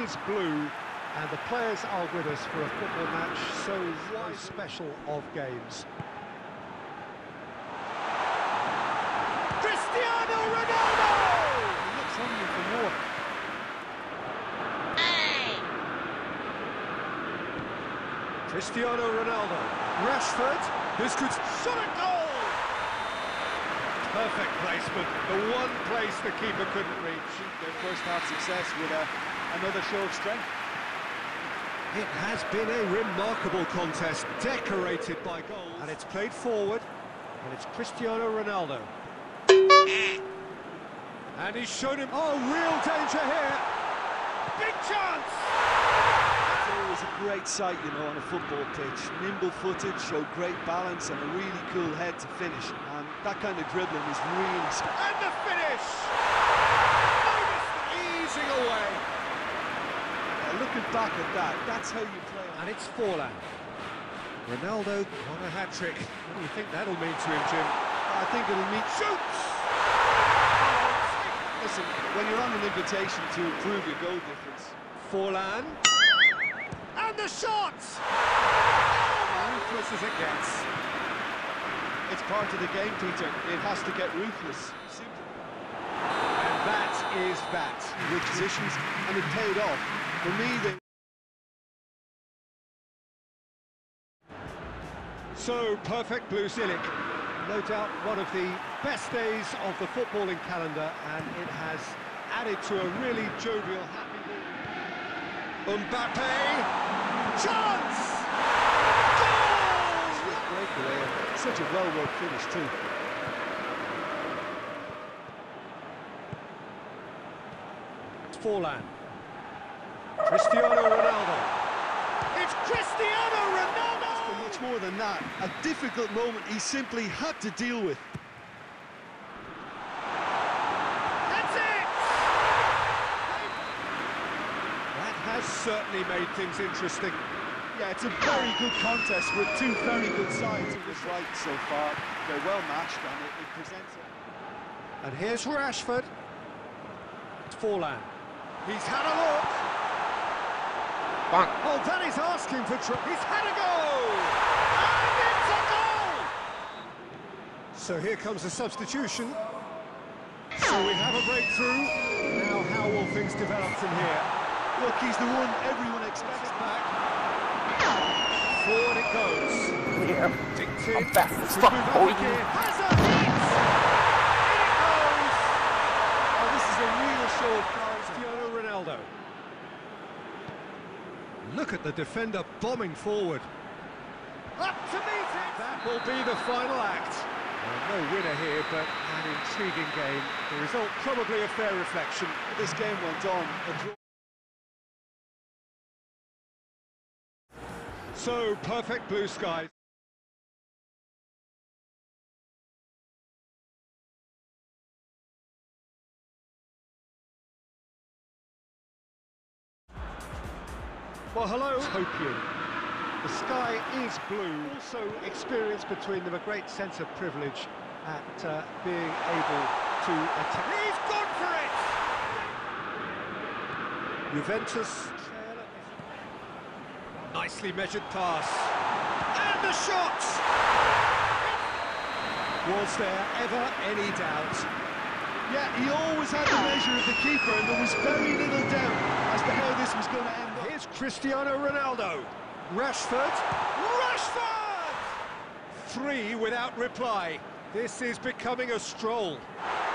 is blue, and the players are with us for a football match so special of games. Cristiano Ronaldo! He looks hungry for more. Cristiano Ronaldo. Rashford. This could shot a goal! Perfect placement. The one place the keeper couldn't reach. Their first half success with another show of strength. It has been a remarkable contest, decorated by goals. And it's played forward, and it's Cristiano Ronaldo. And he's shown him, oh, real danger here. Big chance! It's always a great sight, you know, on a football pitch. Nimble-footed, showed great balance and a really cool head to finish. And that kind of dribbling is really... And the finish! Easing away. Looking back at that, that's how you play. And it's Forlan. Ronaldo on a hat-trick. What do you think that'll mean to him, Jim? I think it'll mean... Shoots! Listen, when you're on an invitation to improve your goal difference... Forlan. And the shot! Ruthless as it gets. It's part of the game, Peter. It has to get ruthless. And that is that. With positions, and it paid off. For me, So, perfect blue Zilic. No doubt one of the best days of the footballing calendar, and it has added to a really jovial, happy mood. Mbappe! Chance! Goal! breakaway, such a well-worked finish too. Forlan. Cristiano Ronaldo. It's Cristiano Ronaldo! For much more than that, a difficult moment he simply had to deal with. That's it! That has certainly made things interesting. Yeah, it's a very good contest with two very good sides of this right so far. They're well matched and it presents it. And here's Rashford. It's Forlan. He's had a look. Bonk. Oh, that is asking for trouble. He's had a go! And it's a goal! So here comes the substitution. So we have a breakthrough. Now how will things develop from here? Look, he's the one everyone expects Back. Forward it goes. Yeah, Dinked I'm fast as fuck, boy. Hazard hits! In it goes! Oh, this is a real show of Cristiano Ronaldo. Look at the defender bombing forward. Up to meet it! That will be the final act. Well, no winner here, but an intriguing game. The result probably a fair reflection. This game went on. So, perfect blue skies. Well, hello. Utopian. The sky is blue. Also experience between them a great sense of privilege at being able to attack. He's gone for it! Juventus. Nicely measured pass. And the shot! Was there ever any doubt? Yeah, he always had the measure of the keeper, and there was very little doubt as to how this was going to end up. Here's Cristiano Ronaldo. Rashford. Rashford! 3 without reply. This is becoming a stroll.